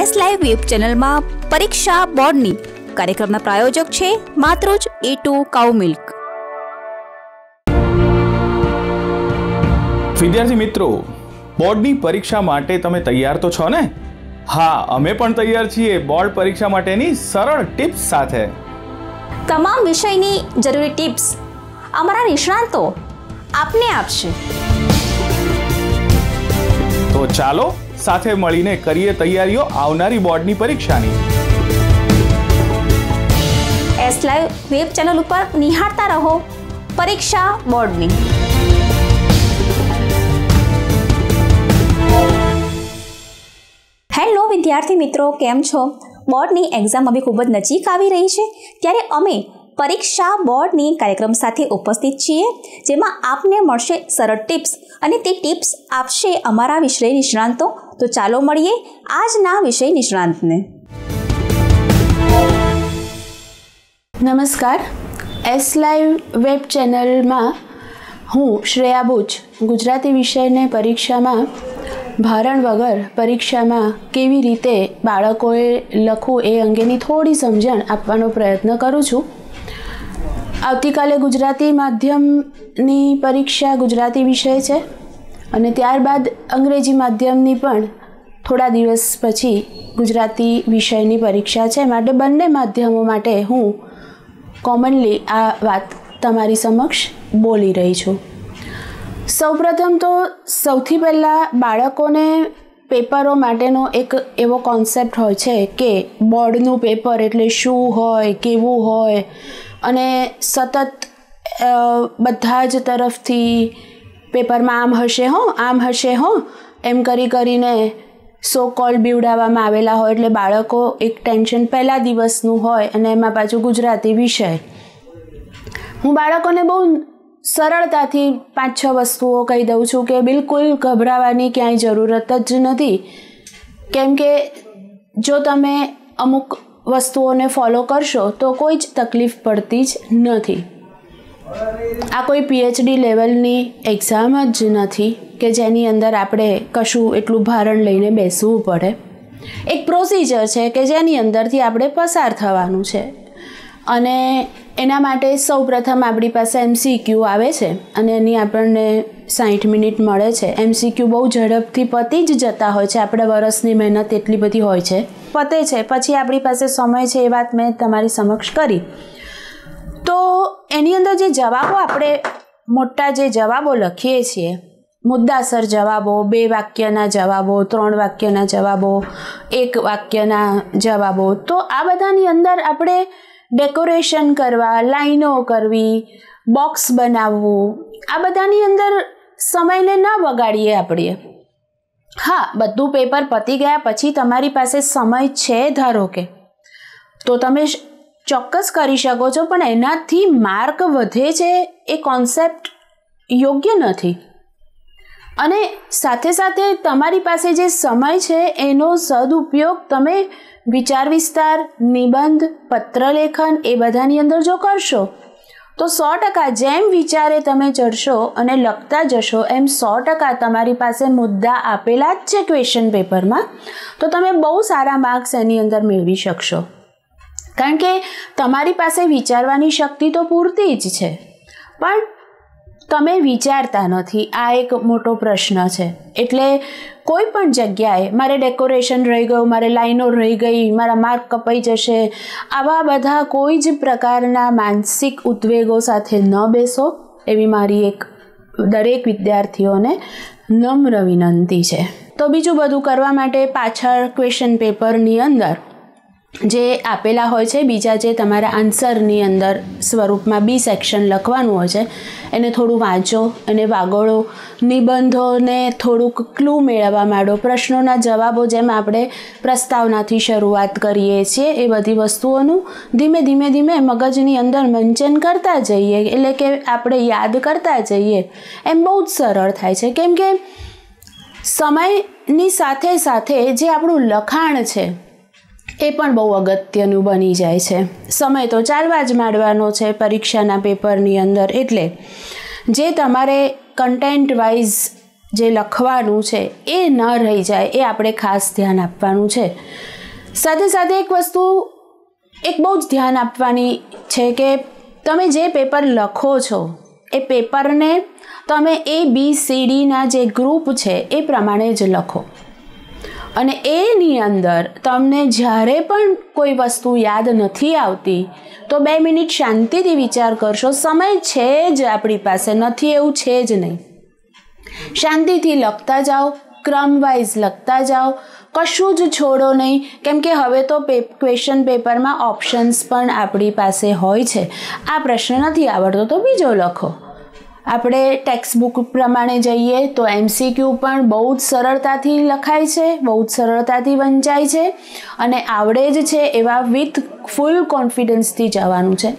S live web ચેનલમાં પરીક્ષા બોર્ડની કાર્યક્રમના પ્રાયોજક છે માતૃજ A2 કાઉ મિલ્ક. વિદ્યાર્થી મિત્રો, બોર્ડની પરીક્ષા માટે તમે તૈયાર તો છો ને? હા, અમે પણ તૈયાર છીએ બોર્ડ પરીક્ષા માટેની સરળ ટિપ્સ સાથે. તમામ વિષયની જરૂરી ટિપ્સ અમારા નિષ્ણાંતો આપને આપશે. તો ચાલો સાથે મળીને કરીએ તૈયારીઓ આવનારી બોર્ડની પરીક્ષાની. એસ લાઈવ વેબ ચેનલ ઉપર નિહાળતા રહો પરીક્ષા બોર્ડની. હેલો વિદ્યાર્થી મિત્રો, કેમ છો? બોર્ડની એક્ઝામ હવે ખૂબ જ નજીક આવી રહી છે, ત્યારે અમે પરીક્ષા બોર્ડની કાર્યક્રમ સાથે ઉપસ્થિત છીએ, જેમાં આપને મળશે સરળ ટિપ્સ અને તે ટિપ્સ આપશે અમારા વિષય નિષ્ણાંતો. તો ચાલો મળીએ આજના વિષય નિષ્ણાંતને. નમસ્કાર, એસ લાઈવ વેબ ચેનલમાં હું શ્રેયા બુચ ગુજરાતી વિષયને પરીક્ષામાં ભારણ વગર પરીક્ષામાં કેવી રીતે બાળકોએ લખવું એ અંગેની થોડી સમજણ આપવાનો પ્રયત્ન કરું છું. આવતીકાલે ગુજરાતી માધ્યમની પરીક્ષા ગુજરાતી વિષય છે અને ત્યારબાદ અંગ્રેજી માધ્યમની પણ થોડા દિવસ પછી ગુજરાતી વિષયની પરીક્ષા છે. માટે બંને માધ્યમો માટે હું કોમનલી આ વાત તમારી સમક્ષ બોલી રહી છું. સૌપ્રથમ તો સૌથી પહેલાં બાળકોને પેપરો માટેનો એક એવો કોન્સેપ્ટ હોય છે કે બોર્ડનું પેપર એટલે શું હોય, કેવું હોય, અને સતત બધા જ તરફથી પેપરમાં આમ હશે હો એમ કરીને સો કોલ બીવડાવવામાં આવેલા હોય, એટલે બાળકો એક ટેન્શન પહેલા દિવસનું હોય અને એમાં પાછું ગુજરાતી વિષય. હું બાળકોને બહુ સરળતાથી 5-6 વસ્તુઓ કહી દઉં છું કે બિલકુલ ગભરાવાની ક્યાંય જરૂરત જ નથી, કેમ કે જો તમે અમુક વસ્તુઓને ફોલો કરશો તો કોઈ જ તકલીફ પડતી જ નથી. આ કોઈ PhD લેવલની એક્ઝામ જ નથી કે જેની અંદર આપણે કશું એટલું ભારણ લઈને બેસવું પડે. એક પ્રોસિજર છે કે જેની અંદરથી આપણે પસાર થવાનું છે, અને એના માટે સૌપ્રથમ આપણી પાસે MCQ આવે છે અને એની આપણને 60 મિનિટ મળે છે. MCQ બહુ ઝડપથી પતી જ જતા હોય છે, આપણે વર્ષની મહેનત એટલી બધી હોય છે, પતે છે, પછી આપણી પાસે સમય છે. એ વાત મેં તમારી સમક્ષ કરી. તો એની અંદર જે જવાબો આપણે મોટા જે જવાબો લખીએ છીએ, મુદ્દાસર જવાબો, 2 વાક્યના જવાબો, 3 વાક્યના જવાબો, 1 વાક્યના જવાબો, તો આ બધાની અંદર આપણે ડેકોરેશન કરવા, લાઈનો કરવી, બોક્સ બનાવવું, આ બધાની અંદર સમયને ન બગાડીએ આપણે. હા, બધું પેપર પતી ગયા પછી તમારી પાસે સમય છે ધારો કે, તો તમે ચોક્કસ કરી શકો છો, પણ એનાથી માર્ક વધે છે એ કોન્સેપ્ટ યોગ્ય નથી. અને સાથે સાથે તમારી પાસે જે સમય છે એનો સદુપયોગ તમે વિચાર વિસ્તાર, નિબંધ, પત્રલેખન એ બધાની અંદર જો કરશો તો 100% જેમ વિચારે તમે ચડશો અને લખતા જશો એમ 100% તમારી પાસે મુદ્દા આપેલા જ છે ક્વેશ્ચન પેપરમાં, તો તમે બહુ સારા માર્ક્સ એની અંદર મેળવી શકશો. કારણ કે તમારી પાસે વિચારવાની શક્તિ તો પૂરતી જ છે, પણ તમે વિચારતા નથી. આ એક મોટો પ્રશ્ન છે. એટલે કોઈ પણ જગ્યાએ મારે ડેકોરેશન રહી ગયું, મારે લાઈનો રહી ગઈ, મારા માર્ક કપાઈ જશે, આવા બધા કોઈ જ પ્રકારના માનસિક ઉદ્વેગો સાથે ન બેસો, એવી મારી એક દરેક વિદ્યાર્થીઓને નમ્ર વિનંતી છે. તો બીજું બધું કરવા માટે પાછળ ક્વેશ્ચન પેપરની અંદર જે આપેલા હોય છે, બીજા જે તમારા આન્સરની અંદર સ્વરૂપમાં B સેક્શન લખવાનું હોય છે, એને થોડું વાંચો અને વાગોળો. નિબંધોને થોડુંક ક્લુ મેળવવા માંડો. પ્રશ્નોના જવાબો જેમ આપણે પ્રસ્તાવનાથી શરૂઆત કરીએ છીએ એ બધી વસ્તુઓનું ધીમે ધીમે મગજની અંદર મંચન કરતા જઈએ, એટલે કે આપણે યાદ કરતા જઈએ, એમ બહુ જ સરળ થાય છે. કેમ કે સમયની સાથે સાથે જે આપણું લખાણ છે એ પણ બહુ અગત્યનું બની જાય છે. સમય તો ચાલવા જ માંડવાનો છે પરીક્ષાના પેપરની અંદર, એટલે જે તમારે કન્ટેન્ટ વાઇઝ જે લખવાનું છે એ ન રહી જાય, એ આપણે ખાસ ધ્યાન આપવાનું છે. સાથે સાથે એક વસ્તુ એક બહુ જ ધ્યાન આપવાની છે કે તમે જે પેપર લખો છો એ પેપરને તમે ABCDના જે ગ્રુપ છે એ પ્રમાણે જ લખો. અને એની અંદર તમને જ્યારે પણ કોઈ વસ્તુ યાદ નથી આવતી તો 2 મિનિટ શાંતિથી વિચાર કરશો. સમય છે જ આપણી પાસે, નથી એવું છે જ નહીં. શાંતિથી લખતા જાઓ, ક્રમવાઇઝ લખતા જાઓ, કશું જ છોડો નહીં. કેમ કે હવે તો ક્વેશ્ચન પેપરમાં ઓપ્શન્સ પણ આપણી પાસે હોય છે. આ પ્રશ્ન નથી આવડતો તો બીજો લખો. આપણે ટેક્સ્ટ બુક પ્રમાણે જઈએ તો MCQ પણ બહુ જ સરળતાથી લખાય છે, બહુ જ સરળતાથી વંચાય છે અને આવડે જ છે એવા વિથ ફૂલ કોન્ફિડન્સથી જવાનું છે.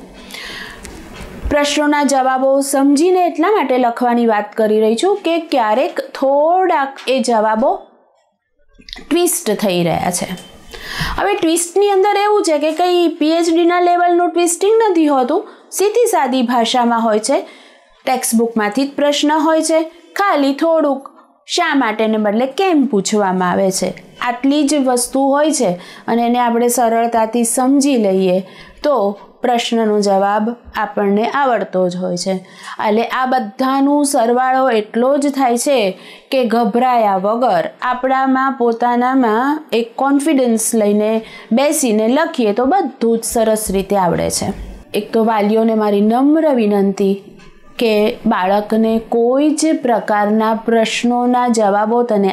પ્રશ્નોના જવાબો સમજીને એટલા માટે લખવાની વાત કરી રહી છું કે ક્યારેક થોડાક એ જવાબો ટ્વિસ્ટ થઈ રહ્યા છે. હવે ટ્વિસ્ટની અંદર એવું છે કે કંઈ PhDના લેવલનું ટ્વિસ્ટિંગ નથી હોતું, સીધી સાદી ભાષામાં હોય છે. ટેક્સ્ટ બુકમાંથી જ પ્રશ્ન હોય છે, ખાલી થોડુંક શા માટેને બદલે કેમ પૂછવામાં આવે છે, આટલી જ વસ્તુ હોય છે અને એને આપણે સરળતાથી સમજી લઈએ તો પ્રશ્નનો જવાબ આપણને આવડતો જ હોય છે. એટલે આ બધાનું સરવાળો એટલો જ થાય છે કે ગભરાયા વગર આપણામાં પોતાનામાં એક કોન્ફિડન્સ લઈને બેસીને લખીએ તો બધું જ સરસ રીતે આવડે છે. એક તો વાલીઓને મારી નમ્ર વિનંતી કે બાળકને કોઈ જ પ્રકારના પ્રશ્નોના જવાબો તને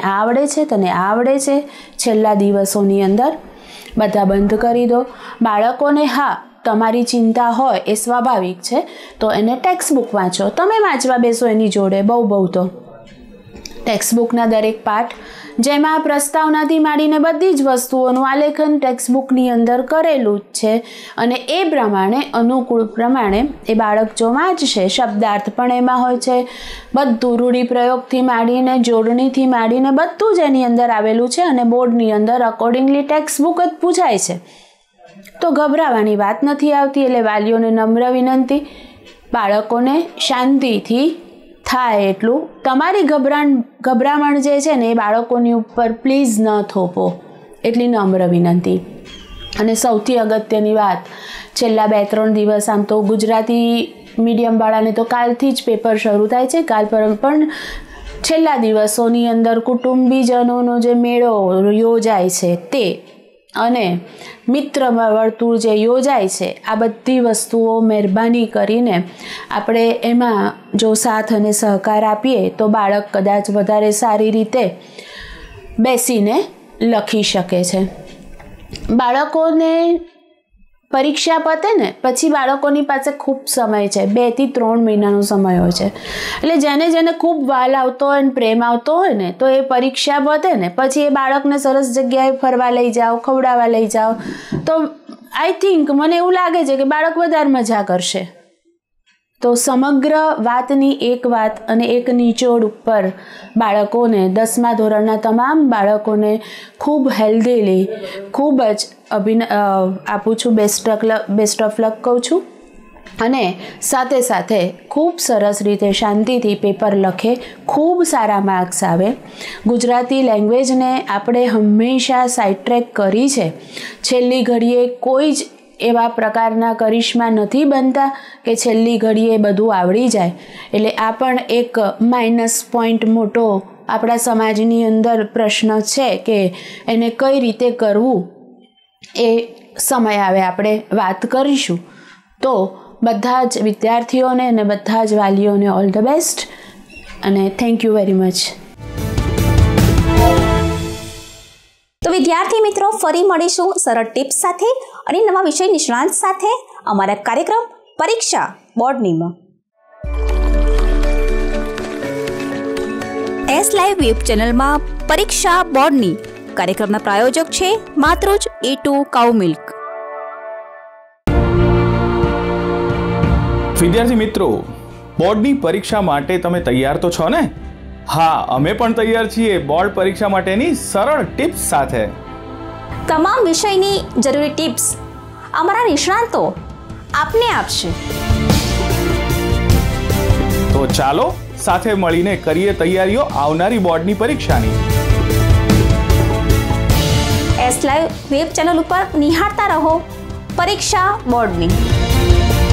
આવડે છે છેલ્લા દિવસોની અંદર બધા બંધ કરી દો. બાળકોને હા તમારી ચિંતા હોય એ સ્વાભાવિક છે, તો એને ટેક્સ્ટ બુક વાંચો, તમે વાંચવા બેસો એની જોડે. બહુ તો ટેક્સ્ટ બુકના દરેક પાઠ, જેમાં પ્રસ્તાવનાથી માંડીને બધી જ વસ્તુઓનું આલેખન ટેક્સ્ટ બુકની અંદર કરેલું જ છે અને એ પ્રમાણે અનુકૂળ પ્રમાણે એ બાળક જો વાંચશે, શબ્દાર્થ પણ એમાં હોય છે, બધું રૂઢિપ્રયોગથી માંડીને જોડણીથી માંડીને બધું જ એની અંદર આવેલું છે અને બોર્ડની અંદર અકોર્ડિંગલી ટેક્સ્ટ બુક જ પૂછાય છે. તો ગભરાવાની વાત નથી આવતી. એટલે વાલીઓને નમ્ર વિનંતી, બાળકોને શાંતિથી થાય એટલું તમારી ગભરામણ જે છે ને એ બાળકોની ઉપર પ્લીઝ ન થોપો, એટલી નમ્ર વિનંતી. અને સૌથી અગત્યની વાત, છેલ્લા 2-3 દિવસ આમ તો ગુજરાતી મીડિયમવાળાને તો કાલથી જ પેપર શરૂ થાય છે, કાલ પર પણ છેલ્લા દિવસોની અંદર કુટુંબીજનોનો જે મેળો યોજાય છે તે અને મિત્ર વર્તુળ જે યોજાય છે, આ બધી વસ્તુઓ મહેરબાની કરીને આપણે એમાં જો સાથ અને સહકાર આપીએ તો બાળક કદાચ વધારે સારી રીતે બેસીને લખી શકે છે. બાળકોને પરીક્ષા પતે ને પછી બાળકોની પાસે ખૂબ સમય છે, 2 થી 3 મહિનાનો સમય હોય છે. એટલે જેને ખૂબ વાલ આવતો હોય ને પ્રેમ આવતો હોય ને તો એ પરીક્ષા પતે ને પછી એ બાળકને સરસ જગ્યાએ ફરવા લઈ જાઓ, ખવડાવવા લઈ જાઓ તો આઈ થિંક મને એવું લાગે છે કે બાળક વધારે મજા કરશે. તો સમગ્ર વાતની એક વાત અને એક નિચોડ ઉપર બાળકોને 10મા ધોરણના તમામ બાળકોને ખૂબ હેલ્ધીલી ખૂબ જ આપું છું, બેસ્ટ ઓફ લક કહું છું. અને સાથે સાથે ખૂબ સરસ રીતે શાંતિથી પેપર લખે, ખૂબ સારા માર્ક્સ આવે. ગુજરાતી લેંગ્વેજને આપણે હંમેશા સાઇડ ટ્રેક કરી છે. છેલ્લી ઘડીએ કોઈ જ એવા પ્રકારના કરિશ્મા નથી બનતા કે છેલ્લી ઘડીએ બધું આવડી જાય. એટલે આ પણ એક માઇનસ પોઈન્ટ મોટો આપણા સમાજની અંદર પ્રશ્ન છે કે એને કઈ રીતે કરવું, એ સમય આવે આપણે વાત કરીશું. તો બધા જ વિદ્યાર્થીઓને અને બધા જ વાલીઓને ઓલ ધ બેસ્ટ અને થેન્ક યુ વેરી મચ. તો વિદ્યાર્થી મિત્રો, ફરી મળીશું સરળ ટિપ્સ સાથે અને નવા વિષય નિષ્ણાંત સાથે અમારા કાર્યક્રમ પરીક્ષા બોર્ડનીમાં. એસ લાઈવ વેબ ચેનલમાં પરીક્ષા બોર્ડની કાર્યક્રમના પ્રાયોજક છે માતૃજ A2 કાઉ મિલ્ક. વિદ્યાર્થી મિત્રો, બોર્ડની પરીક્ષા માટે તમે તૈયાર તો છો ને? હા, અમે પણ તૈયાર છીએ બોર્ડ પરીક્ષા માટેની સરળ ટિપ્સ સાથે. તમામ વિષયની જરૂરી ટિપ્સ અમારા નિષ્ણાંતો આપને આપશે. તો ચાલો સાથે મળીને કરીએ તૈયારીઓ આવનારી બોર્ડની પરીક્ષાની. એસ લાઈવ વેબ ચેનલ ઉપર નિહાળતા રહો પરીક્ષા બોર્ડની.